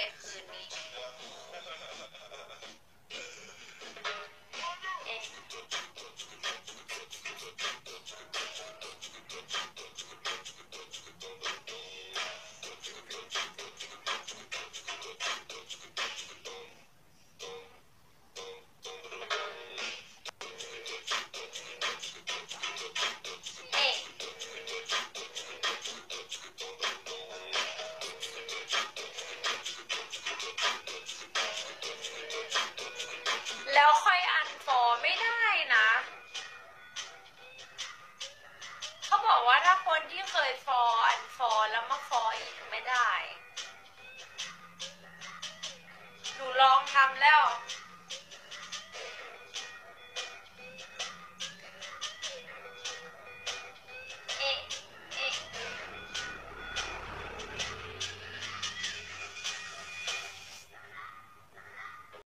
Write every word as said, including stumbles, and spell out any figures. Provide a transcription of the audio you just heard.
เลยคืนนี้เอ๊ะเอ๊ะแล้วค่อยอันฟอร์ไม่ได้นะเขาบอกว่าถ้าคนที่เคยฟอร์อันฟอร์แล้วมาฟอร์อีก